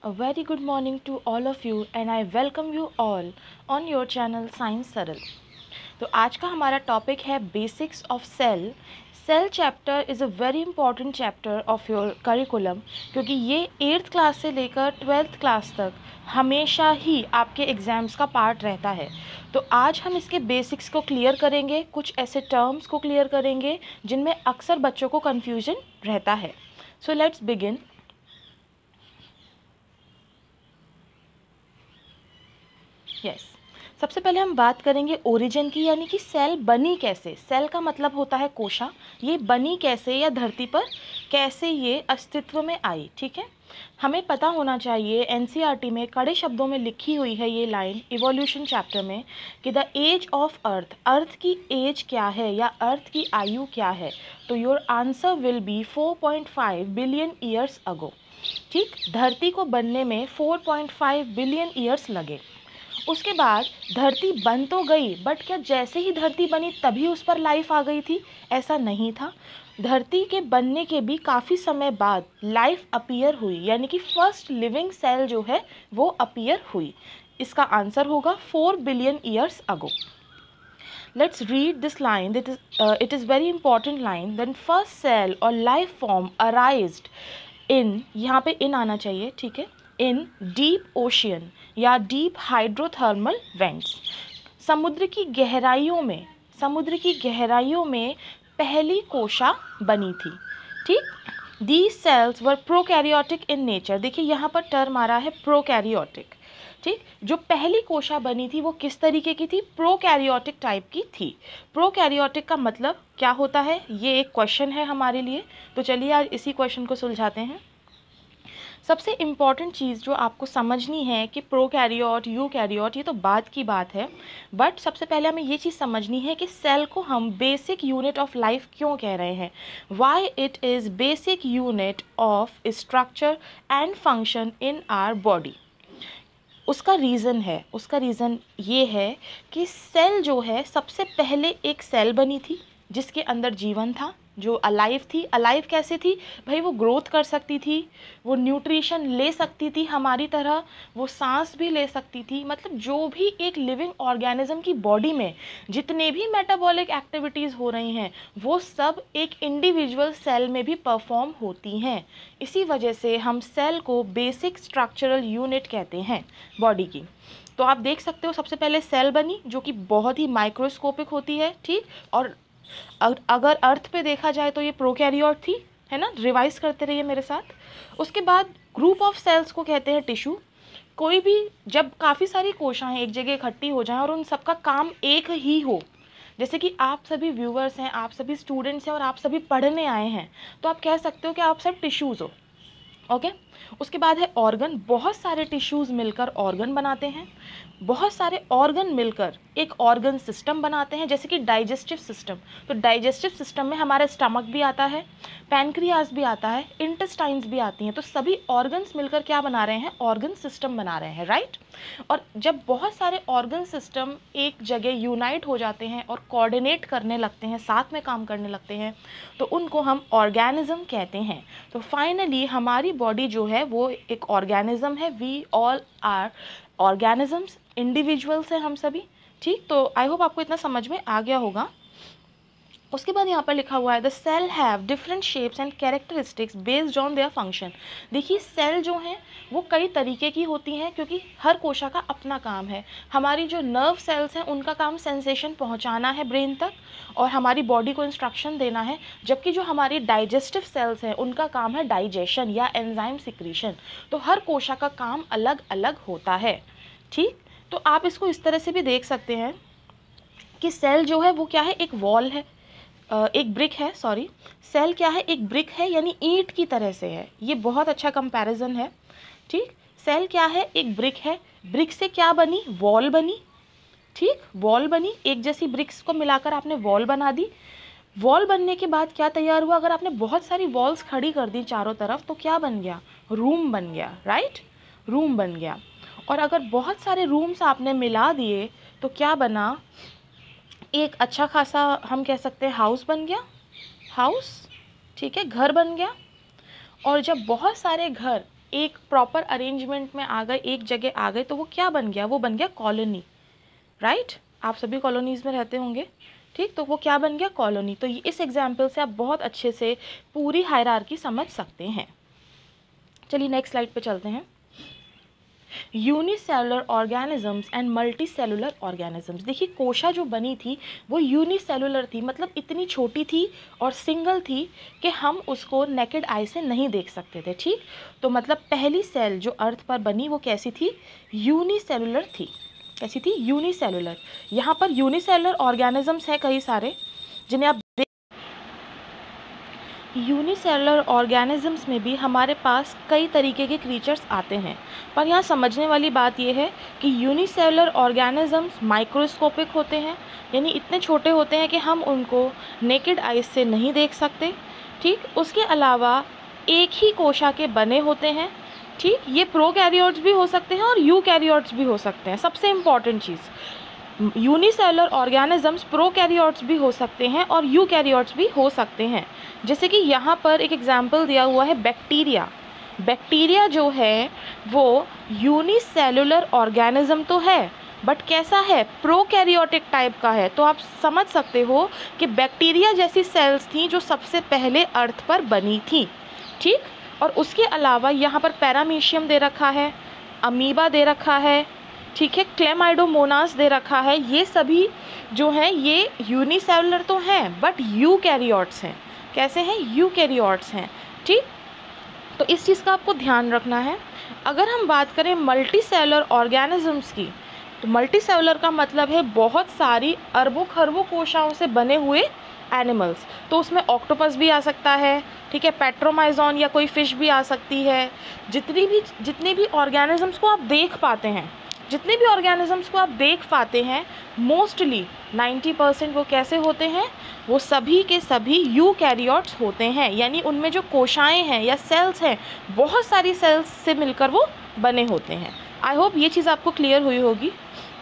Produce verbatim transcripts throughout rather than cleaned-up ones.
A very good morning to all of you and I welcome you all on your channel Science सरल। तो आज का हमारा topic है basics of cell. Cell chapter is a very important chapter of your curriculum, क्योंकि ये eighth class से लेकर ट्वेल्थ क्लास तक हमेशा ही आपके एग्ज़ाम्स का पार्ट रहता है। तो आज हम इसके बेसिक्स को क्लियर करेंगे, कुछ ऐसे टर्म्स को क्लियर करेंगे जिनमें अक्सर बच्चों को कन्फ्यूजन रहता है। So let's begin. Yes yes. सबसे पहले हम बात करेंगे ओरिजिन की, यानी कि सेल बनी कैसे। सेल का मतलब होता है कोशा। ये बनी कैसे या धरती पर कैसे ये अस्तित्व में आई। ठीक है, हमें पता होना चाहिए, एनसीईआरटी में कड़े शब्दों में लिखी हुई है ये लाइन इवोल्यूशन चैप्टर में कि the age of earth, earth की एज क्या है या अर्थ की आयु क्या है। तो your answer will be four point five billion years ago. ठीक, धरती को बनने में four point five billion years लगे। उसके बाद धरती बन तो गई, बट क्या जैसे ही धरती बनी तभी उस पर लाइफ आ गई थी? ऐसा नहीं था। धरती के बनने के भी काफ़ी समय बाद लाइफ अपीयर हुई, यानी कि फर्स्ट लिविंग सेल जो है वो अपीयर हुई। इसका आंसर होगा four billion years ago. Let's read this line. That is, uh, it is very important line. Then first cell or life form arised in, यहाँ पे in आना चाहिए, ठीक है, in deep ocean या deep hydrothermal vents। समुद्र की गहराइयों में, समुद्र की गहराइयों में पहली कोशा बनी थी। ठीक, These cells were prokaryotic in nature। देखिए यहाँ पर टर्म आ रहा है prokaryotic। ठीक, जो पहली कोशा बनी थी वो किस तरीके की थी? प्रोकैरियोटिक टाइप की थी। प्रोकैरियोटिक का मतलब क्या होता है, ये एक क्वेश्चन है हमारे लिए। तो चलिए आज इसी क्वेश्चन को सुलझाते हैं। सबसे इम्पॉर्टेंट चीज़ जो आपको समझनी है कि प्रोकैरियोट, यूकैरियोट, ये तो बाद की बात है, बट सबसे पहले हमें ये चीज़ समझनी है कि सेल को हम बेसिक यूनिट ऑफ लाइफ क्यों कह रहे हैं। Why it is basic unit of structure and function in our body. उसका रीज़न है, उसका रीज़न ये है कि सेल जो है सबसे पहले एक सेल बनी थी जिसके अंदर जीवन था, जो अलाइव थी। अलाइव कैसे थी भाई? वो ग्रोथ कर सकती थी, वो न्यूट्रिशन ले सकती थी हमारी तरह, वो सांस भी ले सकती थी। मतलब जो भी एक लिविंग ऑर्गेनिज्म की बॉडी में जितने भी मेटाबॉलिक एक्टिविटीज़ हो रही हैं वो सब एक इंडिविजुअल सेल में भी परफॉर्म होती हैं। इसी वजह से हम सेल को बेसिक स्ट्रक्चरल यूनिट कहते हैं बॉडी की। तो आप देख सकते हो सबसे पहले सेल बनी जो कि बहुत ही माइक्रोस्कोपिक होती है। ठीक, और अगर अर्थ पे देखा जाए तो ये प्रोकैरियोट थी, है ना। रिवाइज करते रहिए मेरे साथ। उसके बाद ग्रुप ऑफ सेल्स को कहते हैं टिश्यू। कोई भी, जब काफ़ी सारी कोशाएं एक जगह इकट्ठी हो जाएं और उन सबका काम एक ही हो, जैसे कि आप सभी व्यूअर्स हैं, आप सभी स्टूडेंट्स हैं और आप सभी पढ़ने आए हैं, तो आप कह सकते हो कि आप सब टिश्यूज़ हो। Okay okay? उसके बाद है ऑर्गन। बहुत सारे टिश्यूज़ मिलकर ऑर्गन बनाते हैं, बहुत सारे ऑर्गन मिलकर एक ऑर्गन सिस्टम बनाते हैं, जैसे कि डाइजेस्टिव सिस्टम। तो डाइजेस्टिव सिस्टम में हमारा स्टमक भी आता है, पैनक्रियाज भी आता है, इंटेस्टाइन्स भी आती हैं। तो सभी ऑर्गन्स मिलकर क्या बना रहे हैं? ऑर्गन सिस्टम बना रहे हैं, राइट। और जब बहुत सारे ऑर्गन सिस्टम एक जगह यूनाइट हो जाते हैं और कोऑर्डिनेट करने लगते हैं, साथ में काम करने लगते हैं, तो उनको हम ऑर्गेनिज्म कहते हैं। तो फाइनली हमारी बॉडी जो है वो एक ऑर्गेनिज्म है। We all are organisms, individuals हैं हम सभी। ठीक, तो आई होप आपको इतना समझ में आ गया होगा। उसके बाद यहाँ पर लिखा हुआ है the cell have different shapes and characteristics based on their function. देखिए सेल जो हैं वो कई तरीके की होती हैं, क्योंकि हर कोशा का अपना काम है। हमारी जो नर्व सेल्स हैं उनका काम सेंसेशन पहुँचाना है ब्रेन तक और हमारी बॉडी को इंस्ट्रक्शन देना है, जबकि जो हमारी डाइजेस्टिव सेल्स हैं उनका काम है डाइजेशन या एंजाइम सिक्रीशन। तो हर कोशा का काम अलग अलग होता है। ठीक, तो आप इसको इस तरह से भी देख सकते हैं कि सेल जो है वो क्या है? एक वॉल है, एक ब्रिक है, सॉरी, सेल क्या है? एक ब्रिक है, यानी ईंट की तरह से है। ये बहुत अच्छा कंपैरिजन है। ठीक, सेल क्या है? एक ब्रिक है। ब्रिक से क्या बनी? वॉल बनी। ठीक, वॉल बनी, एक जैसी ब्रिक्स को मिलाकर आपने वॉल बना दी। वॉल बनने के बाद क्या तैयार हुआ? अगर आपने बहुत सारी वॉल्स खड़ी कर दी चारों तरफ तो क्या बन गया? रूम बन गया, राइट, रूम बन गया। और अगर बहुत सारे रूम्स आपने मिला दिए तो क्या बना? एक अच्छा खासा हम कह सकते हैं हाउस बन गया, हाउस। ठीक है, घर बन गया। और जब बहुत सारे घर एक प्रॉपर अरेंजमेंट में आ गए, एक जगह आ गए, तो वो क्या बन गया? वो बन गया कॉलोनी, राइट? आप सभी कॉलोनीज़ में रहते होंगे, ठीक? तो वो क्या बन गया? कॉलोनी। तो इस एग्जाम्पल से आप बहुत अच्छे से पूरी हायरार्की समझ सकते हैं। चलिए नेक्स्ट स्लाइड पे चलते हैं। Unicellular organisms and multicellular organisms. देखिए कोशा जो बनी थी वो यूनिसेलुलर थी, मतलब इतनी छोटी थी और सिंगल थी कि हम उसको नेकेड आई से नहीं देख सकते थे, ठीक? तो मतलब पहली सेल जो अर्थ पर बनी वो कैसी थी? यूनिसेलुलर थी। कैसी थी? यूनिसेलुलर। यहाँ पर यूनिसेलुलर ऑर्गेनिजम्स हैं कई सारे जिन्हें आप देख, यूनिसेलुलर ऑर्गेनिजम्स में भी हमारे पास कई तरीके के क्रीचर्स आते हैं, पर यहाँ समझने वाली बात यह है कि यूनिसेलुलर ऑर्गेनिजम्स माइक्रोस्कोपिक होते हैं, यानी इतने छोटे होते हैं कि हम उनको नेकेड आइज से नहीं देख सकते, ठीक? उसके अलावा एक ही कोशा के बने होते हैं, ठीक? ये प्रोकैरियोट्स भी हो सकते हैं और यूकैरियोट्स भी हो सकते हैं। सबसे इम्पॉर्टेंट चीज़, यूनिसेलुलर ऑर्गेनिजम्स प्रोकैरियोट्स भी हो सकते हैं और यूकैरियोट्स भी हो सकते हैं। जैसे कि यहाँ पर एक एग्जाम्पल दिया हुआ है बैक्टीरिया। बैक्टीरिया जो है वो यूनिसेलुलर ऑर्गेनिज्म तो है, बट कैसा है? प्रोकैरियोटिक टाइप का है। तो आप समझ सकते हो कि बैक्टीरिया जैसी सेल्स थी जो सबसे पहले अर्थ पर बनी थी, ठीक? और उसके अलावा यहाँ पर पैरामीशियम दे रखा है, अमीबा दे रखा है, ठीक है, क्लेमाइडोमोनास दे रखा है। ये सभी जो हैं ये यूनिसेलुलर तो हैं बट यूकैरियोट्स हैं। कैसे हैं? यूकैरियोट्स हैं, ठीक? तो इस चीज़ का आपको ध्यान रखना है। अगर हम बात करें मल्टी सेलुलर ऑर्गेनिजम्स की, तो मल्टी सेलुलर का मतलब है बहुत सारी अरबों खरबों कोशाओं से बने हुए एनिमल्स। तो उसमें ऑक्टोपस भी आ सकता है, ठीक है, पेट्रोमाइजोन या कोई फिश भी आ सकती है। जितनी भी जितने भी ऑर्गेनिजम्स को आप देख पाते हैं जितने भी ऑर्गेनिजम्स को आप देख पाते हैं मोस्टली नाइन्टी परसेंट वो कैसे होते हैं? वो सभी के सभी यूकैरियोट्स होते हैं, यानी उनमें जो कोशाएं हैं या सेल्स हैं बहुत सारी सेल्स से मिलकर वो बने होते हैं। आई होप ये चीज़ आपको क्लियर हुई होगी,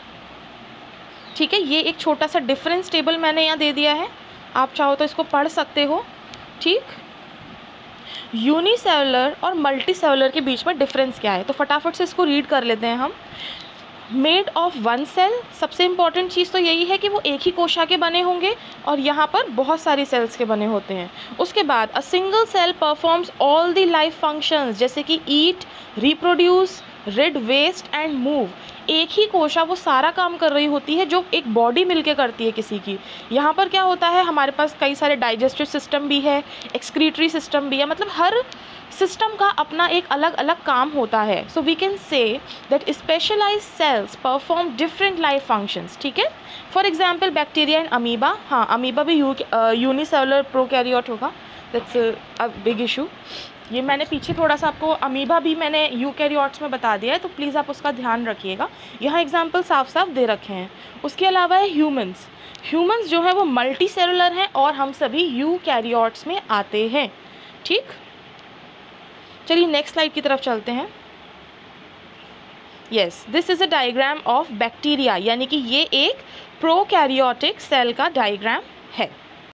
ठीक है? ये एक छोटा सा डिफरेंस टेबल मैंने यहाँ दे दिया है, आप चाहो तो इसको पढ़ सकते हो, ठीक? यूनिसेलुलर और मल्टी सेलुलर के बीच में डिफरेंस क्या है, तो फटाफट से इसको रीड कर लेते हैं हम। मेड ऑफ वन सेल, सबसे इंपॉर्टेंट चीज़ तो यही है कि वो एक ही कोशा के बने होंगे और यहाँ पर बहुत सारी सेल्स के बने होते हैं। उसके बाद a single cell performs all the life functions, जैसे कि eat, reproduce, rid waste and move. एक ही कोशा वो सारा काम कर रही होती है जो एक बॉडी मिलके करती है किसी की। यहाँ पर क्या होता है, हमारे पास कई सारे डाइजेस्टिव सिस्टम भी है, एक्सक्रीटरी सिस्टम भी है, मतलब हर सिस्टम का अपना एक अलग अलग काम होता है। So we can say that specialized cells perform different life functions, ठीक है? For example bacteria and amoeba. हाँ, अमीबा भी यू यूनिसेलुलर प्रोकैरियोट होगा, दैट्स अ बिग इशू। ये मैंने पीछे थोड़ा सा आपको अमीबा भी मैंने यूकैरियोट्स में बता दिया है, तो प्लीज़ आप उसका ध्यान रखिएगा। यहाँ एग्जाम्पल साफ साफ दे रखे हैं। उसके अलावा है ह्यूमंस। ह्यूमंस जो है वो मल्टी सेलुलर हैं और हम सभी यूकैरियोट्स में आते हैं, ठीक? चलिए नेक्स्ट स्लाइड की तरफ चलते हैं। Yes, this is a diagram of bacteria, यानी कि ये एक प्रोकैरियोटिक सेल का डायग्राम है।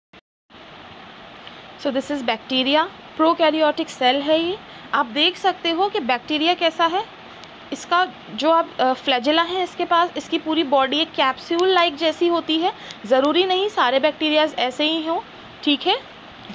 So this is bacteria, prokaryotic cell है ये। आप देख सकते हो कि बैक्टीरिया कैसा है, इसका जो आप फ्लैजेला है इसके पास, इसकी पूरी बॉडी एक कैप्सूल लाइक जैसी होती है। ज़रूरी नहीं सारे बैक्टीरियाज ऐसे ही हों, ठीक है?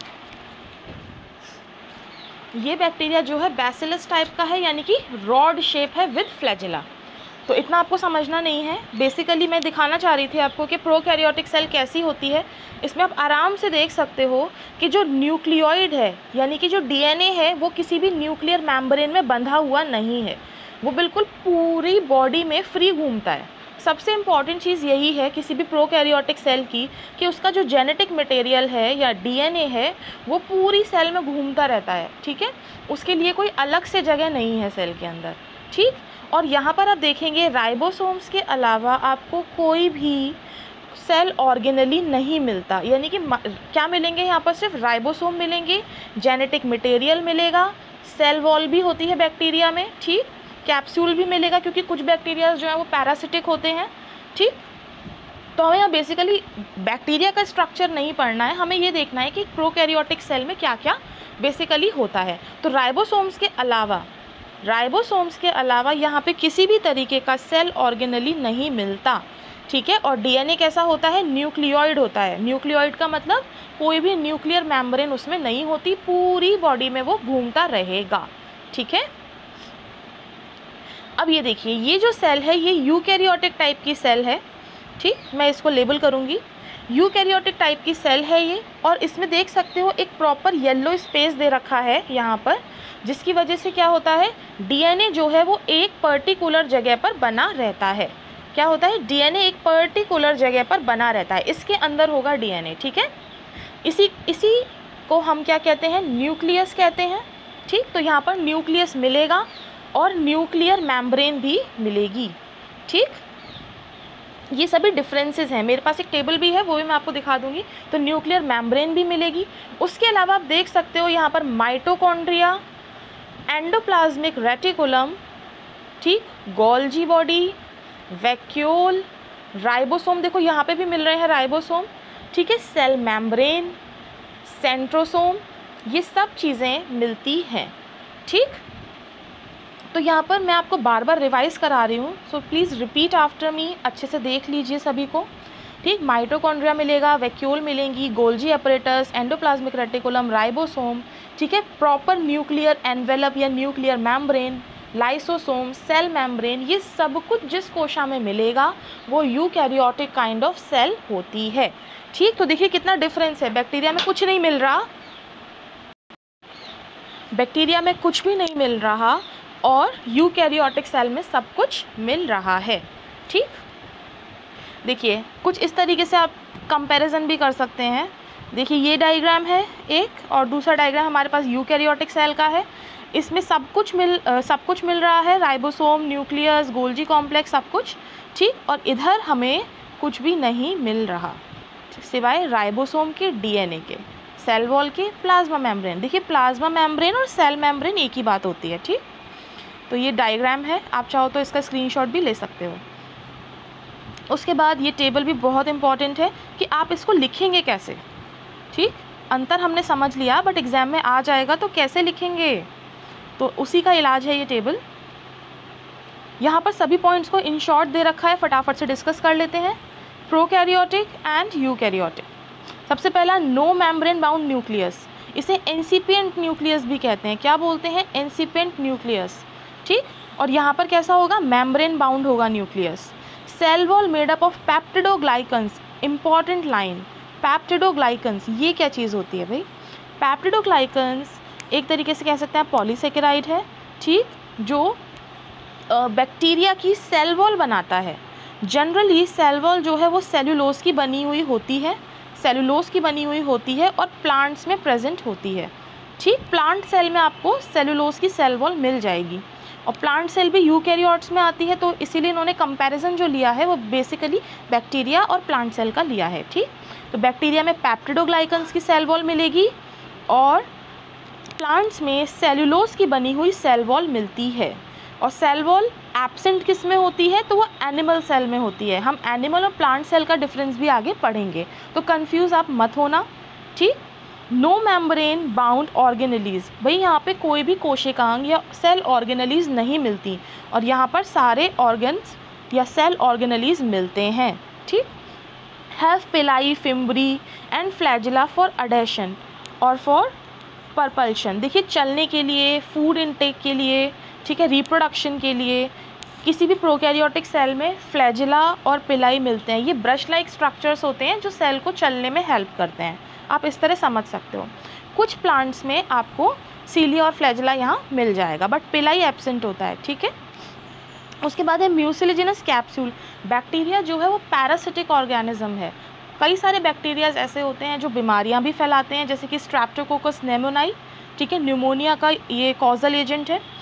ये बैक्टीरिया जो है बैसिलस टाइप का है, यानी कि रॉड शेप है विद फ्लैजेला। तो इतना आपको समझना नहीं है। बेसिकली मैं दिखाना चाह रही थी आपको कि प्रोकैरियोटिक सेल कैसी होती है। इसमें आप आराम से देख सकते हो कि जो न्यूक्लियोइड है, यानी कि जो डीएनए है, वो किसी भी न्यूक्लियर मेम्ब्रेन में बंधा हुआ नहीं है, वो बिल्कुल पूरी बॉडी में फ्री घूमता है। सबसे इम्पॉर्टेंट चीज़ यही है किसी भी प्रोकैरियोटिक सेल की कि उसका जो जेनेटिक मटेरियल है या डीएनए है वो पूरी सेल में घूमता रहता है, ठीक है? उसके लिए कोई अलग से जगह नहीं है सेल के अंदर, ठीक? और यहाँ पर आप देखेंगे राइबोसोम्स के अलावा आपको कोई भी सेल ऑर्गेनली नहीं मिलता, यानी कि क्या मिलेंगे यहाँ पर? सिर्फ राइबोसोम मिलेंगे, जेनेटिक मटेरियल मिलेगा, सेल वॉल भी होती है बैक्टीरिया में, ठीक? कैप्सूल भी मिलेगा क्योंकि कुछ बैक्टीरिया जो है वो पैरासिटिक होते हैं, ठीक? तो हमें यहाँ बेसिकली बैक्टीरिया का स्ट्रक्चर नहीं पढ़ना है, हमें ये देखना है कि प्रोकैरियोटिक सेल में क्या क्या बेसिकली होता है। तो राइबोसोम्स के अलावा राइबोसोम्स के अलावा यहाँ पे किसी भी तरीके का सेल ऑर्गेनली नहीं मिलता, ठीक है। और डीएनए कैसा होता है, न्यूक्लियोइड होता है। न्यूक्लियोइड का मतलब कोई भी न्यूक्लियर मेम्ब्रेन उसमें नहीं होती, पूरी बॉडी में वो घूमता रहेगा, ठीक है। अब ये देखिए, ये जो सेल है ये यूकैरियोटिक टाइप की सेल है, ठीक। मैं इसको लेबल करूँगी, यूकैरियोटिक टाइप की सेल है ये। और इसमें देख सकते हो एक प्रॉपर येलो स्पेस दे रखा है यहाँ पर, जिसकी वजह से क्या होता है, डीएनए जो है वो एक पर्टिकुलर जगह पर बना रहता है। क्या होता है, डीएनए एक पर्टिकुलर जगह पर बना रहता है, इसके अंदर होगा डीएनए, ठीक है। इसी इसी को हम क्या कहते हैं, न्यूक्लियस कहते हैं, ठीक। तो यहाँ पर न्यूक्लियस मिलेगा और न्यूक्लियर मेम्ब्रेन भी मिलेगी, ठीक। ये सभी डिफरेंसेस हैं। मेरे पास एक टेबल भी है, वो भी मैं आपको दिखा दूंगी। तो न्यूक्लियर मेम्ब्रेन भी मिलेगी। उसके अलावा आप देख सकते हो यहाँ पर माइटोकॉन्ड्रिया, एंडोप्लाज्मिक रेटिकुलम, ठीक, गोल्जी बॉडी, वैक्यूल, राइबोसोम, देखो यहाँ पे भी मिल रहे हैं राइबोसोम, ठीक है, सेल मेम्ब्रेन, सेंट्रोसोम, ये सब चीज़ें मिलती हैं, ठीक। तो यहाँ पर मैं आपको बार बार रिवाइज करा रही हूँ, so please repeat after me, अच्छे से देख लीजिए सभी को, ठीक। माइटोकॉन्ड्रिया मिलेगा, वैक्यूल मिलेंगी, Golgi apparatus, endoplasmic reticulum, ribosome, ठीक है, प्रॉपर न्यूक्लियर एनवेलप या nuclear membrane, lysosome, cell membrane, ये सब कुछ जिस कोशा में मिलेगा वो यूकैरियोटिक काइंड ऑफ सेल होती है, ठीक। तो देखिए कितना डिफरेंस है, बैक्टीरिया में कुछ नहीं मिल रहा, बैक्टीरिया में कुछ भी नहीं मिल रहा और यूकैरियोटिक सेल में सब कुछ मिल रहा है, ठीक। देखिए कुछ इस तरीके से आप कंपैरिजन भी कर सकते हैं। देखिए ये डायग्राम है एक, और दूसरा डायग्राम हमारे पास यूकैरियोटिक सेल का है। इसमें सब कुछ मिल आ, सब कुछ मिल रहा है, राइबोसोम, न्यूक्लियस, गोल्जी कॉम्प्लेक्स, सब कुछ, ठीक। और इधर हमें कुछ भी नहीं मिल रहा सिवाय राइबोसोम के, डीएनए के, सेल वॉल के, प्लाज्मा मेम्ब्रेन। देखिए प्लाज्मा मेम्ब्रेन और सेल मेम्ब्रेन एक ही बात होती है, ठीक। तो ये डायग्राम है, आप चाहो तो इसका स्क्रीनशॉट भी ले सकते हो। उसके बाद ये टेबल भी बहुत इंपॉर्टेंट है कि आप इसको लिखेंगे कैसे, ठीक। अंतर हमने समझ लिया, बट एग्ज़ाम में आ जाएगा तो कैसे लिखेंगे, तो उसी का इलाज है ये टेबल। यहाँ पर सभी पॉइंट्स को इन शॉर्ट दे रखा है, फटाफट से डिस्कस कर लेते हैं। Prokaryotic and eukaryotic. सबसे पहला, नो मेम्ब्रेन बाउंड न्यूक्लियस, इसे इंसिपिएंट न्यूक्लियस भी कहते हैं। क्या बोलते हैं, इंसिपिएंट न्यूक्लियस, ठीक। और यहाँ पर कैसा होगा, मेम्ब्रेन बाउंड होगा nucleus. Cell wall made up of peptidoglycans, important line, peptidoglycans, ये क्या चीज़ होती है भाई, पैप्टिडोग्लाइकन्स एक तरीके से कह सकते हैं पॉलीसेकेराइड है, ठीक, जो बैक्टीरिया की सेल वॉल बनाता है। जनरली सेल वॉल जो है वो सेलुलोज की बनी हुई होती है, सेलुलोज की बनी हुई होती है और प्लांट्स में प्रेजेंट होती है, ठीक। प्लांट सेल में आपको सेलुलोज की सेल वॉल मिल जाएगी, और प्लांट सेल भी यूकैरियोट्स में आती है, तो इसीलिए इन्होंने कंपैरिजन जो लिया है वो बेसिकली बैक्टीरिया और प्लांट सेल का लिया है, ठीक। तो बैक्टीरिया में पैप्टिडोग्लाइकन्स की सेल वॉल मिलेगी और प्लांट्स में सेलुलोज की बनी हुई सेल वॉल मिलती है। और सेल वॉल एब्सेंट किस में होती है, तो वो एनिमल सेल में होती है। हम एनिमल और प्लांट सेल का डिफरेंस भी आगे पढ़ेंगे, तो कंफ्यूज आप मत होना, ठीक। नो मेम्ब्रेन बाउंड ऑर्गेनेलीज, भाई यहाँ पे कोई भी कोशिकांग या सेल ऑर्गेनेलीज नहीं मिलती, और यहाँ पर सारे ऑर्गन्स या सेल ऑर्गेनेलीज मिलते हैं, ठीक। Have pili, fimbriae and flagella for adhesion और फॉर परपल्शन। देखिए चलने के लिए, फूड इनटेक के लिए, ठीक है, रिप्रोडक्शन के लिए, किसी भी प्रोकैरियोटिक सेल में फ्लैजिला और पिलाई मिलते हैं। ये ब्रश लाइक स्ट्रक्चर्स होते हैं जो सेल को चलने में हेल्प करते हैं, आप इस तरह समझ सकते हो। कुछ प्लांट्स में आपको सीलिया और फ्लैजिला यहाँ मिल जाएगा, बट पिलाई एब्सेंट होता है, ठीक है। उसके बाद है म्यूसिलिजिनस कैप्सूल। बैक्टीरिया जो है वो पैरासिटिक ऑर्गेनिज्म है। कई सारे बैक्टीरियाज ऐसे होते हैं जो बीमारियां भी फैलाते हैं, जैसे कि स्ट्रेप्टोकोकस न्यूमोनाई, ठीक है, न्यूमोनिया का ये कॉजल एजेंट है।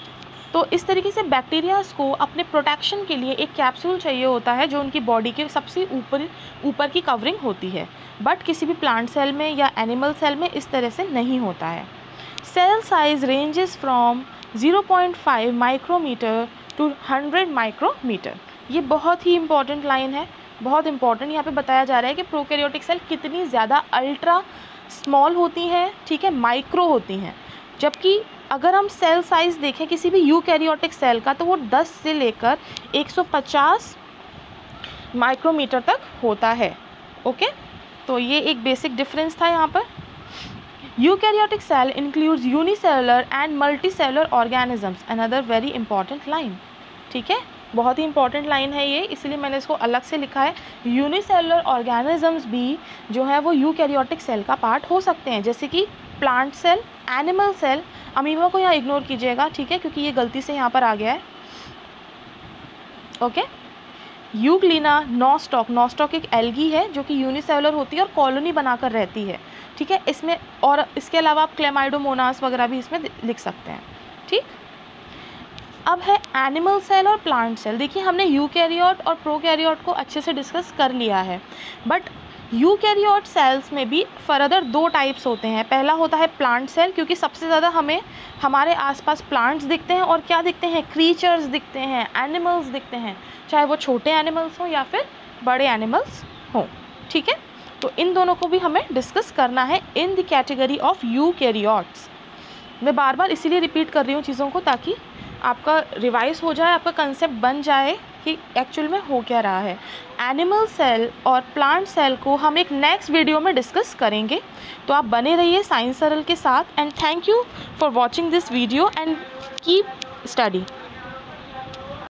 तो इस तरीके से बैक्टीरियाज को अपने प्रोटेक्शन के लिए एक कैप्सूल चाहिए होता है जो उनकी बॉडी के सबसे ऊपर ऊपर की कवरिंग होती है, बट किसी भी प्लांट सेल में या एनिमल सेल में इस तरह से नहीं होता है। Cell size ranges from zero point five micrometre to hundred micrometre. ये बहुत ही इंपॉर्टेंट लाइन है, बहुत इंपॉर्टेंट। यहाँ पे बताया जा रहा है कि प्रोकैरियोटिक सेल कितनी ज़्यादा अल्ट्रा स्मॉल होती हैं, ठीक है, माइक्रो होती हैं। जबकि अगर हम सेल साइज़ देखें किसी भी यूकैरियोटिक सेल का तो वो दस से लेकर एक सौ पचास माइक्रोमीटर तक होता है। ओके, तो ये एक बेसिक डिफरेंस था यहाँ पर। Eukaryotic cell includes unicellular and multicellular organisms, another very important line. ठीक है, बहुत ही इंपॉर्टेंट लाइन है ये, इसलिए मैंने इसको अलग से लिखा है। यूनिसेलुलर ऑर्गेनिजम्स भी जो है वो यूकैरियोटिक सेल का पार्ट हो सकते हैं, जैसे कि plant cell, animal cell. Amoeba को यहाँ इग्नोर कीजिएगा, ठीक है, क्योंकि ये गलती से यहाँ पर आ गया है। Okay, Euglena, Nostoc. नॉस्टॉक एक एल्गी है जो कि यूनिसेलुलर होती है और कॉलोनी बनाकर रहती है। ठीक है, इसमें और इसके अलावा आप क्लेमाइडोमोनास वगैरह भी इसमें लिख सकते हैं। ठीक, अब है एनिमल सेल और प्लांट सेल। देखिए हमने यूकैरियोट और प्रोकैरियोट को अच्छे से डिस्कस कर लिया है, बट यूकैरियोट सेल्स में भी फर्दर दो टाइप्स होते हैं। पहला होता है प्लांट सेल, क्योंकि सबसे ज़्यादा हमें हमारे आसपास प्लांट्स दिखते हैं और क्या दिखते हैं, क्रीचर्स दिखते हैं, एनिमल्स दिखते हैं, चाहे वो छोटे एनिमल्स हों या फिर बड़े एनिमल्स हों। ठीक है, तो इन दोनों को भी हमें डिस्कस करना है in the category of eukaryotes. मैं बार बार इसीलिए रिपीट कर रही हूँ चीज़ों को, ताकि आपका रिवाइज हो जाए, आपका कंसेप्ट बन जाए कि एक्चुअल में हो क्या रहा है। एनिमल सेल और प्लांट सेल को हम एक नेक्स्ट वीडियो में डिस्कस करेंगे, तो आप बने रहिए साइंस सरल के साथ। And thank you for watching this video and keep study.